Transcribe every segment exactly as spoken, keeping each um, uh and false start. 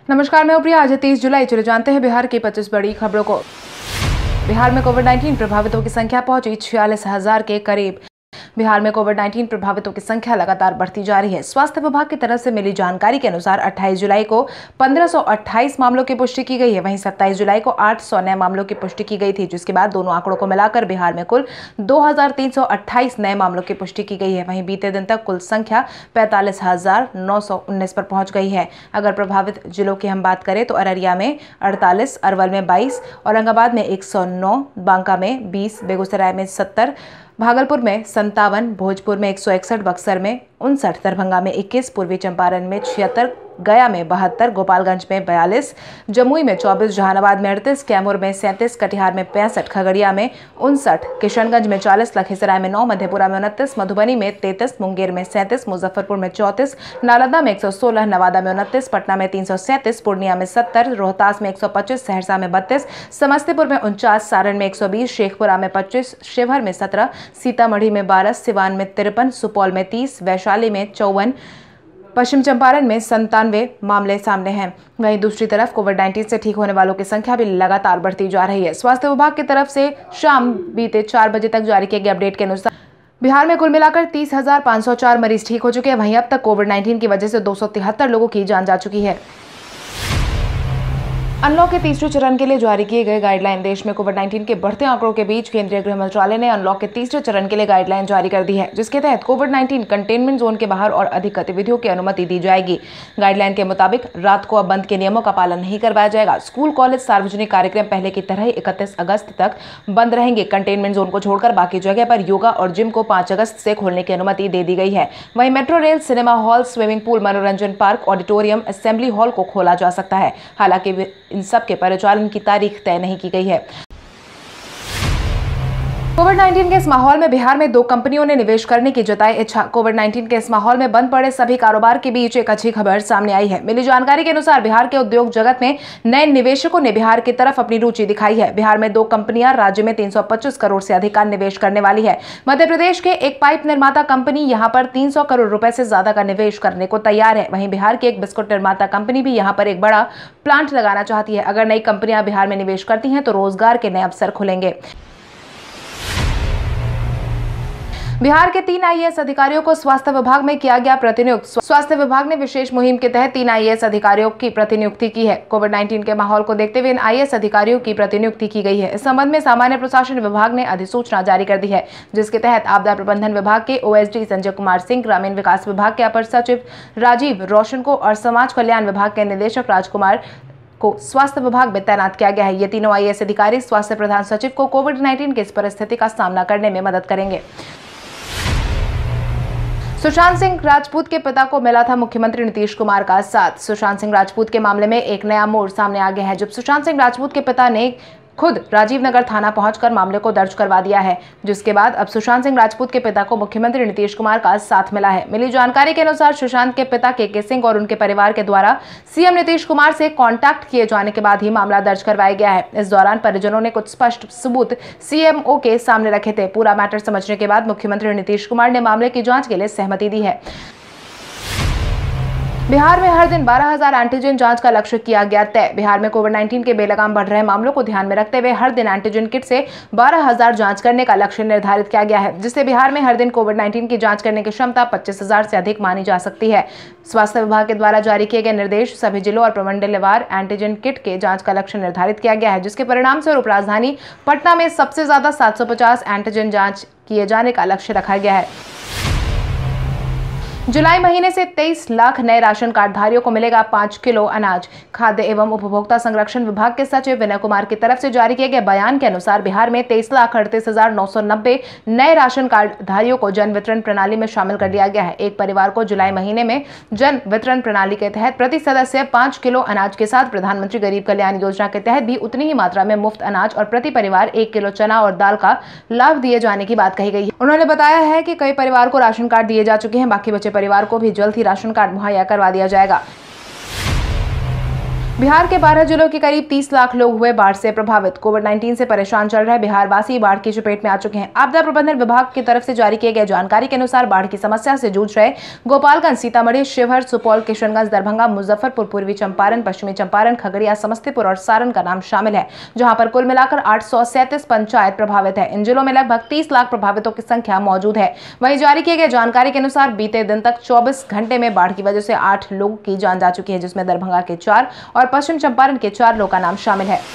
नमस्कार, मैं प्रिया। आज तीस जुलाई। चले जानते हैं बिहार की पच्चीस बड़ी खबरों को। बिहार में कोविड नाइन्टीन प्रभावितों की संख्या पहुंची छियालीस हजार के करीब। बिहार में कोविड नाइन्टीन प्रभावितों की संख्या लगातार बढ़ती जा रही है। स्वास्थ्य विभाग की तरफ से मिली जानकारी के अनुसार अट्ठाईस जुलाई को पंद्रह सौ अट्ठाईस मामलों की पुष्टि की गई है। वहीं सत्ताईस जुलाई को आठ सौ नए मामलों की पुष्टि की गई थी, जिसके बाद दोनों आंकड़ों को मिलाकर बिहार में कुल दो हजार तीन सौ अट्ठाईस नए मामलों की पुष्टि की गई है। वहीं बीते दिन तक कुल संख्या पैंतालीस हजार नौ सौ उन्नीस पर पहुंच गई है। अगर प्रभावित जिलों की हम बात करें तो अररिया में अड़तालीस, अरवल में बाईस, औरंगाबाद में एक सौ नौ, बांका में बीस, बेगूसराय में सत्तर, भागलपुर में संतावन, भोजपुर में एक सौ इकसठ, बक्सर में उनसठ, दरभंगा में इक्कीस, पूर्वी चंपारण में छिहत्तर, गया में बहत्तर, गोपालगंज में बयालीस, जमुई में चौबीस, जहानाबाद में अड़तीस, कैमूर में सैंतीस, कटिहार में पैंसठ, खगड़िया में उनसठ, किशनगंज में चालीस, लखीसराय में नौ, मधेपुरा में उनतीस, मधुबनी में तैंतीस, मुंगेर में सैंतीस, मुजफ्फरपुर में चौंतीस, नालंदा में एक सौ सोलह, नवादा में उनतीस, पटना में तीन सौ सैंतीस, पूर्णिया में सत्तर, रोहतास में एक सौ पच्चीस, सहरसा में बत्तीस, समस्तीपुर में उनचास, सारण में एक सौ बीस, शेखपुरा में पच्चीस, शिवहर में सत्रह, सीतामढ़ी में बारह, सिवान में तिरपन, सुपौल में तीस, वैशाली में चौवन, पश्चिम चंपारण में संतानवे मामले सामने हैं। वहीं दूसरी तरफ कोविड नाइन्टीन से ठीक होने वालों की संख्या भी लगातार बढ़ती जा रही है। स्वास्थ्य विभाग की तरफ से शाम बीते चार बजे तक जारी किए गए अपडेट के अनुसार बिहार में कुल मिलाकर तीस हजार पाँच सौ चार मरीज ठीक हो चुके हैं। वहीं अब तक कोविड नाइन्टीन की वजह से दो सौ तिहत्तर लोगों की जान जा चुकी है। अनलॉक के तीसरे चरण के लिए जारी किए गए गाइडलाइन। देश में कोविड नाइन्टीन के बढ़ते आंकड़ों के बीच केंद्रीय गृह मंत्रालय ने अनलॉक के तीसरे चरण के लिए गाइडलाइन जारी कर दी है, जिसके तहत कोविड नाइन्टीन कंटेनमेंट जोन के बाहर और अधिक गतिविधियों की अनुमति दी जाएगी। गाइडलाइन के मुताबिक रात को अब बंद के नियमों का पालन नहीं करवाया जाएगा। स्कूल, कॉलेज, सार्वजनिक कार्यक्रम पहले की तरह ही इकतीस अगस्त तक बंद रहेंगे। कंटेनमेंट जोन को छोड़कर बाकी जगह पर योगा और जिम को पांच अगस्त से खोलने की अनुमति दे दी गई है। वहीं metro rail, cinema hall, swimming pool, मनोरंजन पार्क, ऑडिटोरियम, असेंबली हॉल को खोला जा सकता है। हालांकि इन सब के परिचालन की तारीख तय नहीं की गई है। कोविड नाइन्टीन के इस माहौल में बिहार में दो कंपनियों ने निवेश करने की जताई इच्छा। कोविड नाइन्टीन के इस माहौल में बंद पड़े सभी कारोबार के बीच एक अच्छी खबर सामने आई है। मिली जानकारी के अनुसार बिहार के उद्योग जगत में नए निवेशकों ने बिहार की तरफ अपनी रुचि दिखाई है। बिहार में दो कंपनियां राज्य में तीन सौ पच्चीस करोड़ से अधिक का निवेश करने वाली है। मध्य प्रदेश के एक पाइप निर्माता कंपनी यहां पर तीन सौ करोड़ रुपए से ज्यादा का निवेश करने को तैयार है। वहीं बिहार की एक बिस्कुट निर्माता कंपनी भी यहां पर एक बड़ा प्लांट लगाना चाहती है। अगर नई कंपनियां बिहार में निवेश करती हैं तो रोजगार के नए अवसर खुलेंगे। बिहार के तीन आई ए एस अधिकारियों को स्वास्थ्य विभाग में किया गया प्रतिनियुक्त। स्वास्थ्य विभाग ने विशेष मुहिम के तहत तीन आई ए एस अधिकारियों की प्रतिनियुक्ति की है। कोविड नाइन्टीन के माहौल को देखते हुए इन आई ए एस अधिकारियों की प्रतिनियुक्ति की गई है। इस संबंध में सामान्य प्रशासन विभाग ने अधिसूचना जारी कर दी है, जिसके तहत आपदा प्रबंधन विभाग के O S D Sanjay Kumar Singh, ग्रामीण विकास विभाग के अपर सचिव राजीव रोशन को और समाज कल्याण विभाग के निदेशक राजकुमार को स्वास्थ्य विभाग में तैनात किया गया है। ये तीनों आई ए एस अधिकारी स्वास्थ्य प्रधान सचिव को कोविड नाइन्टीन की इस परिस्थिति का सामना करने में मदद करेंगे। सुशांत सिंह राजपूत के पिता को मिला था मुख्यमंत्री नीतीश कुमार का साथ। सुशांत सिंह राजपूत के मामले में एक नया मोड़ सामने आ गया है, जब सुशांत सिंह राजपूत के पिता ने खुद राजीव नगर थाना पहुंचकर मामले को दर्ज करवा दिया है, जिसके बाद अब सुशांत सिंह राजपूत के पिता को मुख्यमंत्री नीतीश कुमार का साथ मिला है। मिली जानकारी के अनुसार सुशांत के पिता के के सिंह और उनके परिवार के द्वारा सीएम नीतीश कुमार से कांटेक्ट किए जाने के बाद ही मामला दर्ज करवाया गया है। इस दौरान परिजनों ने कुछ स्पष्ट सबूत सी एम ओ के सामने रखे थे। पूरा मैटर समझने के बाद मुख्यमंत्री नीतीश कुमार ने मामले की जाँच के लिए सहमति दी है। बिहार में हर दिन बारह हजार एंटीजन जांच का लक्ष्य किया गया तय। बिहार में कोविड नाइन्टीन के बेलगाम बढ़ रहे मामलों को ध्यान में रखते हुए हर दिन एंटीजन किट से बारह हजार जांच करने का लक्ष्य निर्धारित किया गया है, जिससे बिहार में हर दिन कोविड नाइन्टीन की जांच करने की क्षमता पच्चीस हजार से अधिक मानी जा सकती है। स्वास्थ्य विभाग के द्वारा जारी किए गए निर्देश सभी जिलों और प्रमंडलवार एंटीजन किट के जांच का लक्ष्य निर्धारित किया गया है, जिसके परिणाम स्वरूप राजधानी पटना में सबसे ज्यादा सात सौ पचास एंटीजन जाँच किए जाने का लक्ष्य रखा गया है। जुलाई महीने से तेईस लाख नए राशन कार्ड धारियों को मिलेगा पाँच किलो अनाज। खाद्य एवं उपभोक्ता संरक्षण विभाग के सचिव विनय कुमार की तरफ से जारी किए गए बयान के अनुसार बिहार में तेईस लाख अड़तीस हजार नौ सौ नब्बे नए राशन कार्ड धारियों को जन वितरण प्रणाली में शामिल कर लिया गया है। एक परिवार को जुलाई महीने में जन वितरण प्रणाली के तहत प्रति सदस्य पाँच किलो अनाज के साथ प्रधानमंत्री गरीब कल्याण योजना के तहत भी उतनी ही मात्रा में मुफ्त अनाज और प्रति परिवार एक किलो चना और दाल का लाभ दिए जाने की बात कही गई है। उन्होंने बताया है कि कई परिवार को राशन कार्ड दिए जा चुके हैं, बाकी बचे परिवार को भी जल्द ही राशन कार्ड मुहैया करवा दिया जाएगा। बिहार के बारह जिलों के करीब तीस लाख लोग हुए बाढ़ से प्रभावित। कोविड नाइन्टीन से परेशान चल रहे बिहार वासी बाढ़ की चपेट में आ चुके हैं। आपदा प्रबंधन विभाग की तरफ से जारी किए गए जानकारी के अनुसार बाढ़ की समस्या से जूझ रहे गोपालगंज, सीतामढ़ी, शिवहर, सुपौल, किशनगंज, दरभंगा, मुजफ्फरपुर, पूर्वी चंपारण, पश्चिमी चंपारण, खगड़िया, समस्तीपुर और सारण का नाम शामिल है, जहाँ पर कुल मिलाकर आठ सौ सैंतीस पंचायत प्रभावित है। इन जिलों में लगभग तीस लाख प्रभावितों की संख्या मौजूद है। वहीं जारी किए गए जानकारी के अनुसार बीते दिन तक चौबीस घंटे में बाढ़ की वजह से आठ लोगों की जान जा चुकी है, जिसमें दरभंगा के चार और पश्चिम चंपारण के चार लोगों का नाम शामिल है।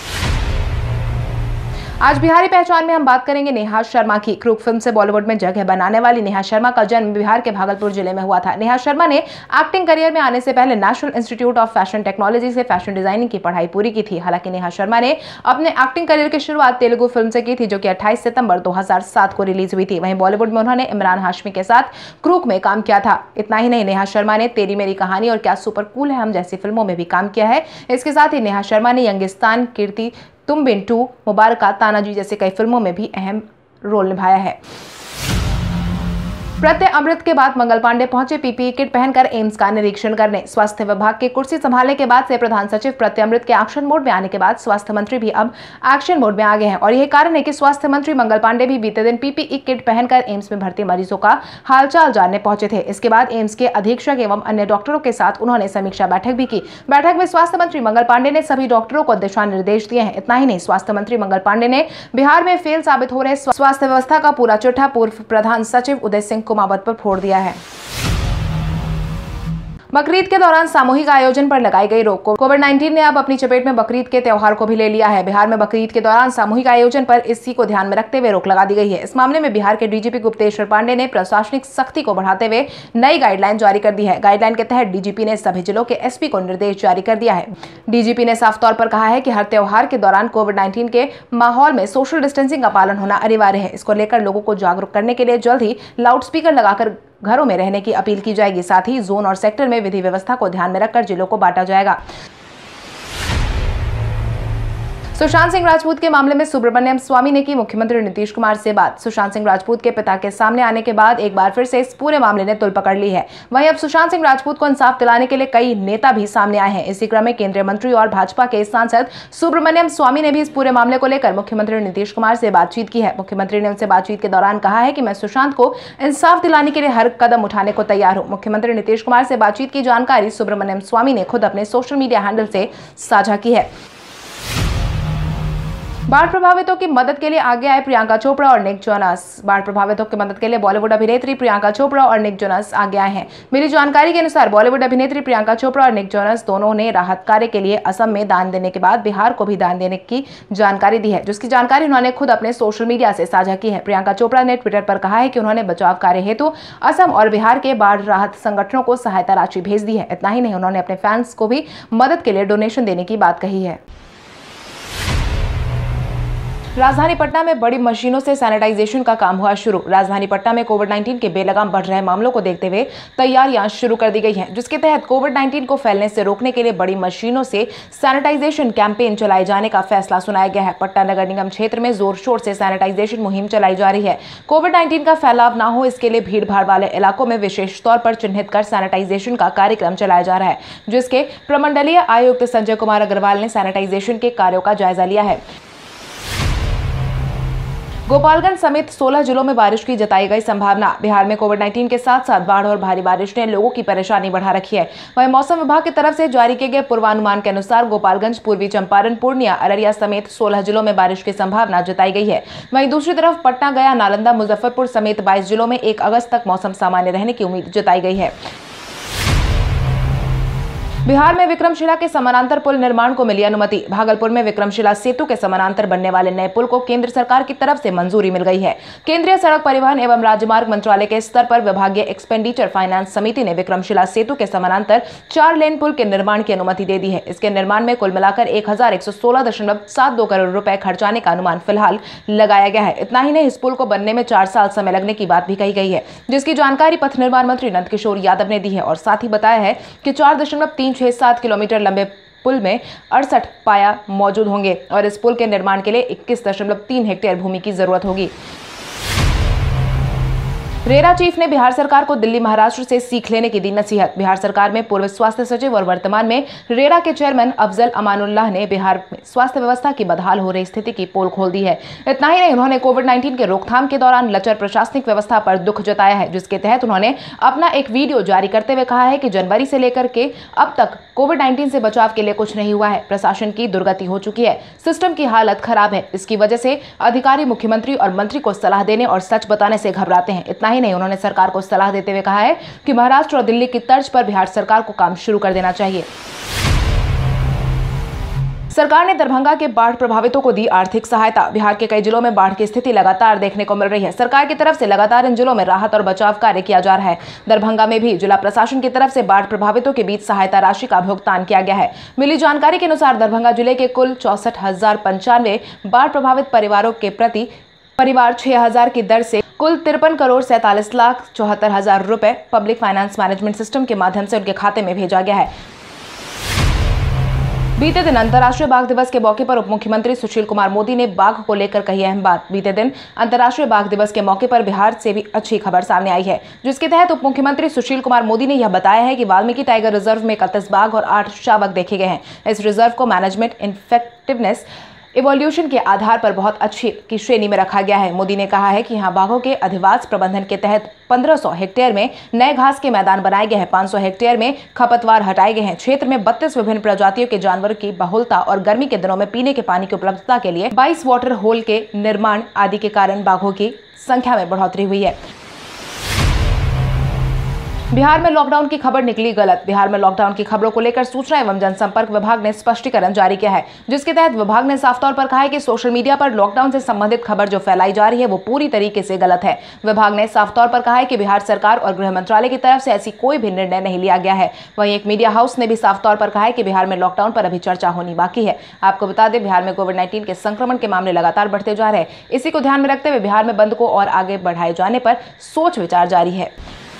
आज बिहारी पहचान में हम बात करेंगे नेहा शर्मा की। क्रूक फिल्म से बॉलीवुड में जगह बनाने वाली नेहा शर्मा का जन्म बिहार के भागलपुर जिले में हुआ था। नेहा शर्मा ने एक्टिंग करियर में आने से पहले National Institute of Fashion Technology से फैशन डिजाइनिंग की पढ़ाई पूरी की थी। हालांकि नेहा शर्मा ने अपने एक्टिंग करियर की शुरुआत तेलुगु फिल्म से की थी, जो कि अट्ठाईस सितंबर दो हज़ार सात को रिलीज हुई थी। वहीं बॉलीवुड में उन्होंने इमरान हाशमी के साथ क्रूक में काम किया था। इतना ही नहीं, नेहा शर्मा ने तेरी मेरी कहानी और क्या सुपर कूल है हम जैसी फिल्मों में भी काम किया है। इसके साथ ही नेहा शर्मा ने यंगिस्तान, कीर्ति, तुम बिन टू, मुबारका, तानाजी जैसे कई फिल्मों में भी अहम रोल निभाया है। प्रत्यय अमृत के बाद मंगल पांडे पहुंचे पीपीई किट पहनकर एम्स का निरीक्षण करने। स्वास्थ्य विभाग की कुर्सी संभालने के बाद से प्रधान सचिव प्रत्यय अमृत के एक्शन मोड में आने के बाद स्वास्थ्य मंत्री भी अब एक्शन मोड में आ गए हैं और यही कारण है कि स्वास्थ्य मंत्री मंगल पांडे भी बीते दिन पीपीई किट पहनकर एम्स में भर्ती मरीजों का हालचाल जानने पहुंचे थे। इसके बाद एम्स के अधीक्षक एवं अन्य डॉक्टरों के साथ उन्होंने समीक्षा बैठक भी की। बैठक में स्वास्थ्य मंत्री मंगल पांडे ने सभी डॉक्टरों को दिशा निर्देश दिए हैं। इतना ही नहीं, स्वास्थ्य मंत्री मंगल पांडे ने बिहार में फेल साबित हो रहे स्वास्थ्य व्यवस्था का पूरा चिट्ठा पूर्व प्रधान सचिव उदय सिंह कुमावत पर फोड़ दिया है। बकरीद के दौरान सामूहिक आयोजन पर लगाई गई रोक। कोविड नाइन्टीन ने अब अपनी चपेट में बकरीद के त्योहार को भी ले लिया है। बिहार में बकरीद के दौरान सामूहिक आयोजन पर इसी को ध्यान में रखते हुए रोक लगा दी गई है। इस मामले में बिहार के डीजीपी गुप्तेश्वर पांडे ने प्रशासनिक सख्ती को बढ़ाते हुए नई गाइडलाइन जारी कर दी है। गाइडलाइन के तहत डीजीपी ने सभी जिलों के एसपी को निर्देश जारी कर दिया है। डीजीपी ने साफ तौर पर कहा है कि हर त्योहार के दौरान कोविड नाइन्टीन के माहौल में सोशल डिस्टेंसिंग का पालन होना अनिवार्य है। इसको लेकर लोगों को जागरूक करने के लिए जल्द ही लाउडस्पीकर लगाकर घरों में रहने की अपील की जाएगी। साथ ही जोन और सेक्टर में विधि व्यवस्था को ध्यान में रखकर जिलों को बांटा जाएगा। सुशांत सिंह राजपूत के मामले में सुब्रमण्यम स्वामी ने की मुख्यमंत्री नीतीश कुमार से बात। सुशांत सिंह राजपूत के पिता के सामने आने के बाद एक बार फिर से इस पूरे मामले ने तुल पकड़ ली है। वहीं अब सुशांत सिंह राजपूत को इंसाफ दिलाने के लिए कई नेता भी सामने आए हैं। इसी क्रम में केंद्रीय मंत्री और भाजपा के सांसद सुब्रमण्यम स्वामी ने भी इस पूरे मामले को लेकर मुख्यमंत्री नीतीश कुमार से बातचीत की है। मुख्यमंत्री ने उनसे बातचीत के दौरान कहा है कि मैं सुशांत को इंसाफ दिलाने के लिए हर कदम उठाने को तैयार हूं। मुख्यमंत्री नीतीश कुमार से बातचीत की जानकारी सुब्रमण्यम स्वामी ने खुद अपने सोशल मीडिया हैंडल से साझा की है। बाढ़ प्रभावितों की मदद के लिए आगे आए प्रियंका चोपड़ा और निक जोनास। बाढ़ प्रभावितों की मदद के लिए बॉलीवुड अभिनेत्री प्रियंका चोपड़ा और निक जोनास आगे आए हैं। मिली जानकारी के अनुसार बॉलीवुड अभिनेत्री प्रियंका चोपड़ा और निक जोनास दोनों ने राहत कार्य के लिए असम में दान देने के बाद बिहार को भी दान देने की जानकारी दी है, जिसकी जानकारी उन्होंने खुद अपने सोशल मीडिया से साझा की है। प्रियंका चोपड़ा ने ट्विटर पर कहा है कि उन्होंने बचाव कार्य हेतु असम और बिहार के बाढ़ राहत संगठनों को सहायता राशि भेज दी है। इतना ही नहीं, उन्होंने अपने फैंस को भी मदद के लिए डोनेशन देने की बात कही है। राजधानी पटना में बड़ी मशीनों से सैनिटाइजेशन का काम हुआ शुरू। राजधानी पटना में कोविड नाइन्टीन के बेलगाम बढ़ रहे मामलों को देखते हुए तैयारियां शुरू कर दी गई हैं, जिसके तहत कोविड नाइन्टीन को फैलने से रोकने के लिए बड़ी मशीनों से सैनिटाइजेशन कैंपेन चलाए जाने का फैसला सुनाया गया है। पटना नगर निगम क्षेत्र में जोर शोर से सैनिटाइजेशन मुहिम चलाई जा रही है। कोविड नाइन्टीन का फैलाव न हो, इसके लिए भीड़ भाड़ वाले इलाकों में विशेष तौर पर चिन्हित कर सैनिटाइजेशन का कार्यक्रम चलाया जा रहा है, जिसके प्रमंडलीय आयुक्त संजय कुमार अग्रवाल ने सैनिटाइजेशन के कार्यों का जायजा लिया है। गोपालगंज समेत सोलह जिलों में बारिश की जताई गई संभावना। बिहार में कोविड नाइन्टीन के साथ साथ बाढ़ और भारी बारिश ने लोगों की परेशानी बढ़ा रखी है। वहीं मौसम विभाग की तरफ से जारी किए गए पूर्वानुमान के अनुसार गोपालगंज, पूर्वी चंपारण, पूर्णिया, अररिया समेत सोलह जिलों में बारिश की संभावना जताई गई है। वहीं दूसरी तरफ पटना, गया, नालंदा, मुजफ्फरपुर समेत बाईस जिलों में एक अगस्त तक मौसम सामान्य रहने की उम्मीद जताई गई है। बिहार में विक्रमशिला के समानांतर पुल निर्माण को मिली अनुमति। भागलपुर में विक्रमशिला सेतु के समानांतर बनने वाले नए पुल को केंद्र सरकार की तरफ से मंजूरी मिल गई है। केंद्रीय सड़क परिवहन एवं राजमार्ग मंत्रालय के स्तर पर विभागीय एक्सपेंडिचर फाइनेंस समिति ने विक्रमशिला सेतु के समानांतर चार लेन पुल के निर्माण की अनुमति दे दी है। इसके निर्माण में कुल मिलाकर एक हजार एक सौ सोलह दशमलव सात दो करोड़ रुपए खर्च आने का अनुमान फिलहाल लगाया गया है। इतना ही नहीं, इस पुल को बनने में चार साल समय लगने की बात भी कही गई है, जिसकी जानकारी पथ निर्माण मंत्री नंदकिशोर यादव ने दी है और साथ ही बताया है कि चार दशमलव तीन छह सात किलोमीटर लंबे पुल में अड़सठ पाया मौजूद होंगे और इस पुल के निर्माण के लिए इक्कीस दशमलव तीन हेक्टेयर भूमि की जरूरत होगी। रेरा चीफ ने बिहार सरकार को दिल्ली महाराष्ट्र से सीख लेने की दी नसीहत। बिहार सरकार में पूर्व स्वास्थ्य सचिव और वर्तमान में रेरा के चेयरमैन अफजल अमानुल्लाह ने बिहार में स्वास्थ्य व्यवस्था की बदहाल हो रही स्थिति की पोल खोल दी है। इतना ही नहीं, उन्होंने कोविड नाइन्टीन के रोकथाम के दौरान लचर प्रशासनिक व्यवस्था पर दुख जताया है, जिसके तहत उन्होंने अपना एक वीडियो जारी करते हुए कहा है कि जनवरी से लेकर के अब तक कोविड नाइन्टीन से बचाव के लिए कुछ नहीं हुआ है। प्रशासन की दुर्गति हो चुकी है, सिस्टम की हालत खराब है। इसकी वजह से अधिकारी मुख्यमंत्री और मंत्री को सलाह देने और सच बताने से घबराते हैं। इतना ही नहीं, उन्होंने सरकार को सलाह देते हुए कहा है कि महाराष्ट्र और दिल्ली की तर्ज पर बिहार सरकार को काम शुरू कर देना चाहिए। सरकार ने दरभंगा के बाढ़ प्रभावितों को दी आर्थिक सहायता। बिहार के कई जिलों में बाढ़ की स्थिति लगातार देखने को मिल रही है। सरकार की तरफ से लगातार इन जिलों में राहत और बचाव कार्य किया जा रहा है। दरभंगा में भी जिला प्रशासन की तरफ से बाढ़ प्रभावितों के बीच सहायता राशि का भुगतान किया गया है। मिली जानकारी के अनुसार दरभंगा जिले के कुल चौसठ हजार पंचानवे बाढ़ प्रभावित परिवारों के प्रति परिवार छह हजार की दर से कुल तिरपन करोड़ सैंतालीस लाख चौहत्तर हजार रुपए पब्लिक फाइनेंस मैनेजमेंट सिस्टम के माध्यम से उनके खाते में भेजा गया है। बीते दिन अंतर्राष्ट्रीय बाघ दिवस के मौके पर उप मुख्यमंत्री सुशील कुमार मोदी ने बाघ को लेकर कही अहम बात। बीते दिन अंतर्राष्ट्रीय बाघ दिवस के मौके पर बिहार से भी अच्छी खबर सामने आई है, जिसके तहत उप मुख्यमंत्री सुशील कुमार मोदी ने यह बताया है कि वाल्मीकि टाइगर रिजर्व में इकतीस बाघ और आठ शावक देखे गए हैं। इस रिजर्व को मैनेजमेंट इफेक्टिवनेस इवोल्यूशन के आधार पर बहुत अच्छी की श्रेणी में रखा गया है। मोदी ने कहा है कि यहाँ बाघों के अधिवास प्रबंधन के तहत पंद्रह सौ हेक्टेयर में नए घास के मैदान बनाए गए हैं, पाँच सौ हेक्टेयर में खपतवार हटाए गए हैं। क्षेत्र में बत्तीस विभिन्न प्रजातियों के जानवरों की बहुलता और गर्मी के दिनों में पीने के पानी की उपलब्धता के लिए बाईस वाटर होल के निर्माण आदि के कारण बाघों की संख्या में बढ़ोतरी हुई है। बिहार में लॉकडाउन की खबर निकली गलत। बिहार में लॉकडाउन की खबरों को लेकर सूचना एवं जनसंपर्क विभाग ने स्पष्टीकरण जारी किया है, जिसके तहत विभाग ने साफ तौर पर कहा है कि सोशल मीडिया पर लॉकडाउन से संबंधित खबर जो फैलाई जा रही है वो पूरी तरीके से गलत है। विभाग ने साफ तौर पर कहा है कि बिहार सरकार और गृह मंत्रालय की तरफ से ऐसी कोई भी निर्णय नहीं लिया गया है। वहीं एक मीडिया हाउस ने भी साफ तौर पर कहा है कि बिहार में लॉकडाउन पर अभी चर्चा होनी बाकी है। आपको बता दें, बिहार में कोविड नाइन्टीन के संक्रमण के मामले लगातार बढ़ते जा रहे हैं। इसी को ध्यान में रखते हुए बिहार में बंद को और आगे बढ़ाए जाने पर सोच विचार जारी है।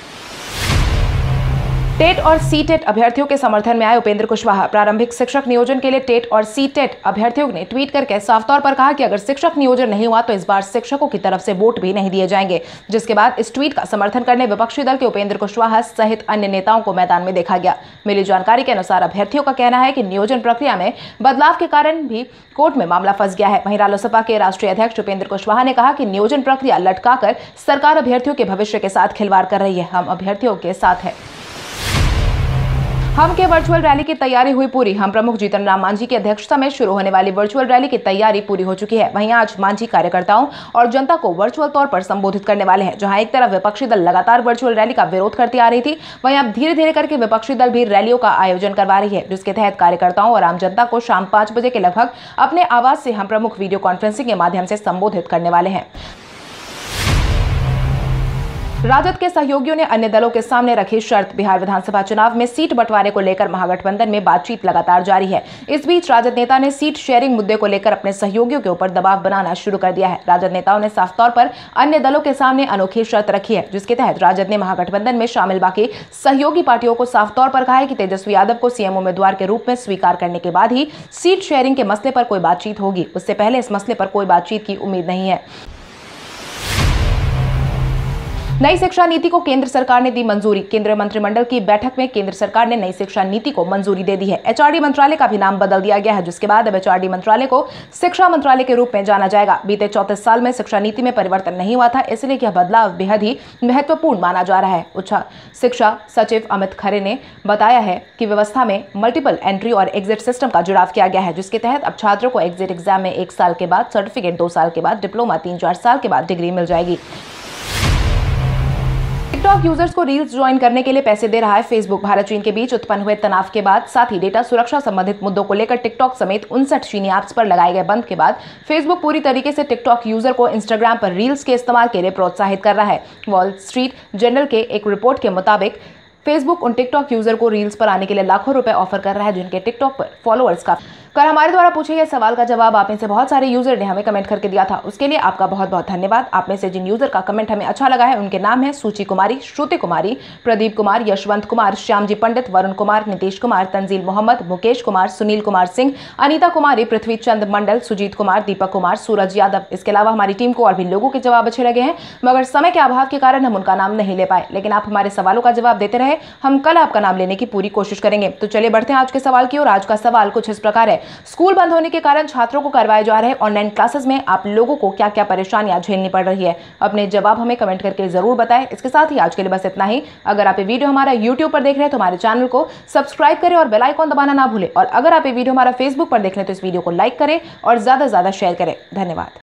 टेट और सी टेट अभ्यर्थियों के समर्थन में आए उपेंद्र कुशवाहा। प्रारंभिक शिक्षक नियोजन के लिए टेट और सी टेट अभ्यर्थियों ने ट्वीट करके साफ तौर पर कहा कि अगर शिक्षक नियोजन नहीं हुआ तो इस बार शिक्षकों की तरफ से वोट भी नहीं दिए जाएंगे। जिसके बाद इस ट्वीट का समर्थन करने विपक्षी दल के उपेंद्र कुशवाहा सहित अन्य नेताओं को मैदान में देखा गया। मिली जानकारी के अनुसार अभ्यर्थियों का कहना है कि नियोजन प्रक्रिया में बदलाव के कारण भी कोर्ट में मामला फंस गया है। वहीं रालोसपा के राष्ट्रीय अध्यक्ष उपेंद्र कुशवाहा ने कहा कि नियोजन प्रक्रिया लटकाकर सरकार अभ्यर्थियों के भविष्य के साथ खिलवाड़ कर रही है। हम अभ्यर्थियों के साथ है। हम के वर्चुअल रैली की तैयारी हुई पूरी। हम प्रमुख जीतन राम मांझी की अध्यक्षता में शुरू होने वाली वर्चुअल रैली की तैयारी पूरी हो चुकी है। वहीं आज मांझी कार्यकर्ताओं और जनता को वर्चुअल तौर पर संबोधित करने वाले हैं। जहां एक तरफ विपक्षी दल लगातार वर्चुअल रैली का विरोध करती आ रही थी, वहीं अब धीरे धीरे करके विपक्षी दल भी रैलियों का आयोजन करवा रही है, जिसके तहत कार्यकर्ताओं और आम जनता को शाम पांच बजे के लगभग अपने आवास से हम प्रमुख वीडियो कॉन्फ्रेंसिंग के माध्यम से संबोधित करने वाले हैं। राजद के सहयोगियों ने अन्य दलों के सामने रखी शर्त। बिहार विधानसभा चुनाव में सीट बंटवारे को लेकर महागठबंधन में बातचीत लगातार जारी है। इस बीच राजद नेता ने सीट शेयरिंग मुद्दे को लेकर अपने सहयोगियों के ऊपर दबाव बनाना शुरू कर दिया है। राजद नेताओं ने साफ तौर पर अन्य दलों के सामने अनोखी शर्त रखी है, जिसके तहत राजद ने महागठबंधन में शामिल बाकी सहयोगी पार्टियों को साफ तौर पर कहा है कि तेजस्वी यादव को सीएम उम्मीदवार के रूप में स्वीकार करने के बाद ही सीट शेयरिंग के मसले पर कोई बातचीत होगी। उससे पहले इस मसले पर कोई बातचीत की उम्मीद नहीं है। नई शिक्षा नीति को केंद्र सरकार ने दी मंजूरी। केंद्रीय मंत्रिमंडल की बैठक में केंद्र सरकार ने नई शिक्षा नीति को मंजूरी दे दी है। एचआरडी मंत्रालय का भी नाम बदल दिया गया है, जिसके बाद अब एचआरडी मंत्रालय को शिक्षा मंत्रालय के रूप में जाना जाएगा। बीते चौंतीस साल में शिक्षा नीति में परिवर्तन नहीं हुआ था, इसलिए यह बदलाव बेहद ही महत्वपूर्ण माना जा रहा है। उच्च शिक्षा सचिव अमित खरे ने बताया है कि व्यवस्था में मल्टीपल एंट्री और एग्जिट सिस्टम का जुड़ाव किया गया है, जिसके तहत अब छात्रों को एग्जिट एग्जाम में एक साल के बाद, सर्टिफिकेट दो साल के बाद, डिप्लोमा तीन चार साल के बाद डिग्री मिल जाएगी। टिकटॉक यूजर्स को रील्स ज्वाइन करने के लिए पैसे दे रहा है फेसबुक। भारत चीन के बीच उत्पन्न हुए तनाव के बाद, साथ ही डेटा सुरक्षा संबंधित मुद्दों को लेकर टिकटॉक समेत उनसठ चीनी ऐप्स पर लगाए गए बंद के बाद फेसबुक पूरी तरीके से टिकटॉक यूजर को इंस्टाग्राम पर रील्स के इस्तेमाल के लिए प्रोत्साहित कर रहा है। वॉल स्ट्रीट जर्नल के एक रिपोर्ट के मुताबिक फेसबुक उन टिकटॉक यूजर को रील्स पर आने के लिए लाखों रुपए ऑफर कर रहा है, जिनके टिकटॉक पर फॉलोअर्स का कल हमारे द्वारा पूछे गए सवाल का जवाब आप में से बहुत सारे यूजर ने हमें कमेंट करके दिया था, उसके लिए आपका बहुत बहुत धन्यवाद। आप में से जिन यूजर का कमेंट हमें अच्छा लगा है उनके नाम है सूची कुमारी, श्रुति कुमारी, प्रदीप कुमार, यशवंत कुमार, श्यामजी पंडित, वरुण कुमार, नीतीश कुमार, तंजील मोहम्मद, मुकेश कुमार, सुनील कुमार सिंह, अनीता कुमारी, पृथ्वी चंद मंडल, सुजीत कुमार, दीपक कुमार, सूरज यादव। इसके अलावा हमारी टीम को और भी लोगों के जवाब अच्छे लगे हैं, मगर समय के अभाव के कारण हम उनका नाम नहीं ले पाए, लेकिन आप हमारे सवालों का जवाब देते रहे, हम कल आपका नाम लेने की पूरी कोशिश करेंगे। तो चलिए बढ़ते हैं आज के सवाल की ओर। आज का सवाल कुछ इस प्रकार है, स्कूल बंद होने के कारण छात्रों को करवाए जा रहे ऑनलाइन क्लासेस में आप लोगों को क्या क्या परेशानियां झेलनी पड़ रही है? अपने जवाब हमें कमेंट करके जरूर बताएं। इसके साथ ही आज के लिए बस इतना ही। अगर आप ये वीडियो हमारा यूट्यूब पर देख रहे हैं तो हमारे चैनल को सब्सक्राइब करें और बेल आइकॉन दबाना ना भूलें, और अगर आप ये वीडियो हमारा फेसबुक पर देख रहे हैं तो इस वीडियो को लाइक करें और ज्यादा से ज्यादा शेयर करें। धन्यवाद।